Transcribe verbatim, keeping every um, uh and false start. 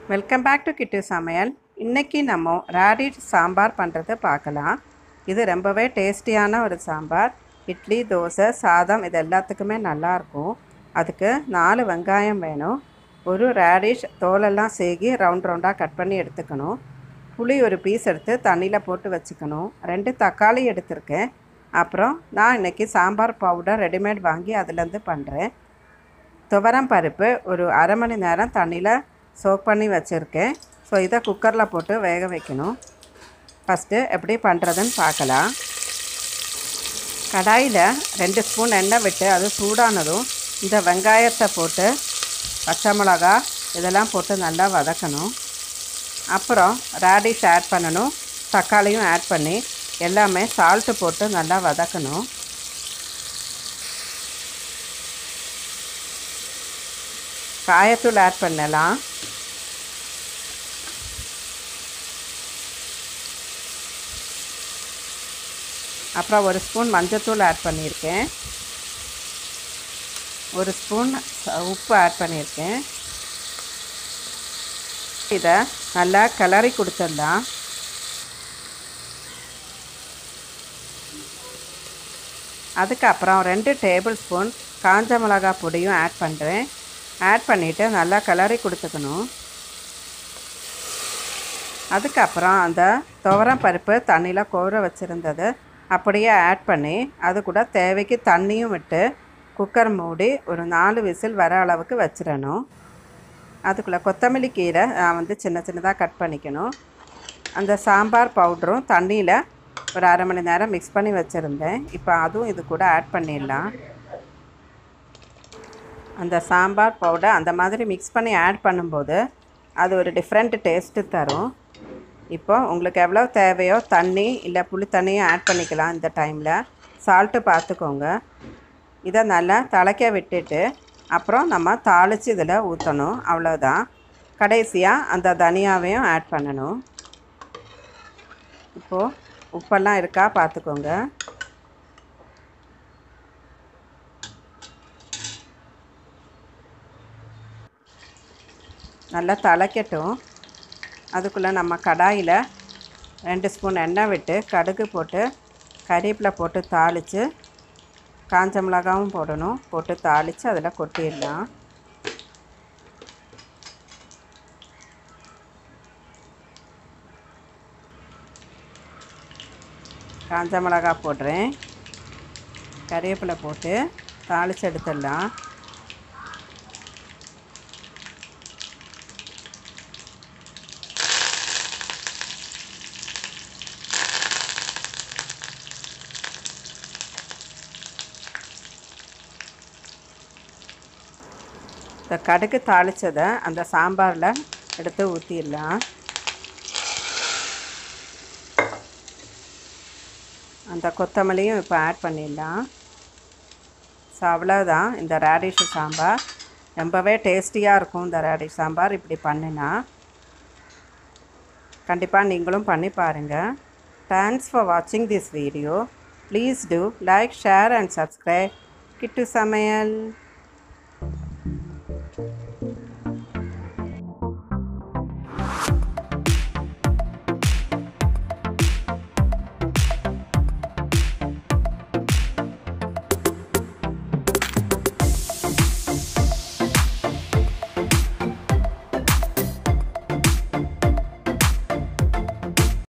Welcome back to kittusamayal. இன்னைக்கு நம்ம radish sambar பண்ணுறது பார்க்கலாம். இது ரொம்பவே டேஸ்டியான ஒரு சாம்பார். இட்லி, தோசை, சாதம் இது எல்லாத்துக்குமே நல்லாயிருக்கும். அதுக்கு நாலு வெங்காயம் வேணும். ஒரு ரேடிஷ் தோலெல்லாம் சேகி ரவுண்ட் ரவுண்டாக கட் பண்ணி எடுத்துக்கணும். புளி ஒரு பீஸ் எடுத்து தண்ணியில் போட்டு வச்சுக்கணும். ரெண்டு தக்காளி எடுத்திருக்கேன். அப்புறம் நான் இன்றைக்கி சாம்பார் பவுடர் ரெடிமேட் வாங்கி அதுலேருந்து பண்ணுறேன். துவரம் பருப்பு ஒரு அரை மணி நேரம் தண்ணியில் சோக் பண்ணி வச்சுருக்கேன். ஸோ இதை குக்கரில் போட்டு வேக வைக்கணும். ஃபஸ்ட்டு எப்படி பண்ணுறதுன்னு பார்க்கலாம். கடாயில் ரெண்டு ஸ்பூன் எண்ணெய் விட்டு அது சூடானதும் இந்த வெங்காயத்தை போட்டு பச்சை மிளகா இதெல்லாம் போட்டு நல்லா வதக்கணும். அப்புறம் ரேடிஷ் ஆட் பண்ணணும். தக்காளியும் ஆட் பண்ணி எல்லாமே சால்ட்டு போட்டு நல்லா வதக்கணும். காயத்தூள் ஆட் பண்ணலாம். அப்புறம் ஒரு ஸ்பூன் மஞ்சத்தூள் ஆட் பண்ணியிருக்கேன். ஒரு ஸ்பூன் உப்பு ஆட் பண்ணியிருக்கேன். இதை நல்லா கிளறி கொடுத்துடலாம். அதுக்கப்புறம் ரெண்டு டேபிள் ஸ்பூன் காஞ்ச மிளகா பொடியும் ஆட் பண்ணுறேன். ஆட் பண்ணிவிட்டு நல்லா கிளறி கொடுத்துக்கணும். அதுக்கப்புறம் அந்த துவரம் பருப்பு தண்ணியில் கோர வச்சுருந்தது அப்படியே ஆட் பண்ணி அது கூட தேவைக்கு தண்ணியும் விட்டு குக்கர் மூடி ஒரு நாலு விசில் வர அளவுக்கு வச்சிடணும். அதுக்குள்ளே கொத்தமல்லி கீரை நான் வந்து சின்ன சின்னதாக கட் பண்ணிக்கணும். அந்த சாம்பார் பவுடரும் தண்ணியில் ஒரு அரை மணி நேரம் மிக்ஸ் பண்ணி வச்சுருந்தேன். இப்போ அதுவும் இது கூட ஆட் பண்ணிடலாம். அந்த சாம்பார் பவுடர் அந்த மாதிரி மிக்ஸ் பண்ணி ஆட் பண்ணும்போது அது ஒரு டிஃப்ரெண்ட் டேஸ்ட்டு தரும். இப்போ உங்களுக்கு எவ்வளோ தேவையோ தண்ணி இல்லை புளி தண்ணியும் ஆட் பண்ணிக்கலாம். இந்த டைமில் சால்ட்டு பார்த்துக்கோங்க. இதை நல்லா திளைக்க விட்டுட்டு அப்புறம் நம்ம தாளித்து இதில் ஊற்றணும். அவ்வளோதான். கடைசியாக அந்த தனியாவையும் ஆட் பண்ணணும். இப்போது உப்பெல்லாம் இருக்கா பார்த்துக்கோங்க. நல்லா திளைக்கட்டும். அதுக்குள்ளே நம்ம கடாயில் ரெண்டு ஸ்பூன் எண்ணெய் விட்டு கடுகு போட்டு கறிவேப்பிலை போட்டு தாளித்து காஞ்ச மிளகாவும் போடணும். போட்டு தாளித்து அதில் கொட்டிடலாம். காஞ்ச மிளகா போடுறேன். கறிவேப்பிலை போட்டு தாளித்து எடுத்துடலாம். இந்த கடுகு தாளித்ததை அந்த சாம்பாரில் எடுத்து ஊற்றிடலாம். அந்த கொத்தமல்லியும் இப்போ ஆட் பண்ணிடலாம். ஸோ அவ்வளோதான். இந்த ரேடிஷ் சாம்பார் ரொம்பவே டேஸ்டியாக இருக்கும். இந்த ரேடிஷ் சாம்பார் இப்படி பண்ணினா கண்டிப்பாக நீங்களும் பண்ணி பாருங்கள். தேங்க்ஸ் ஃபார் வாட்சிங் this video. Please do like, share and subscribe kittusamayal.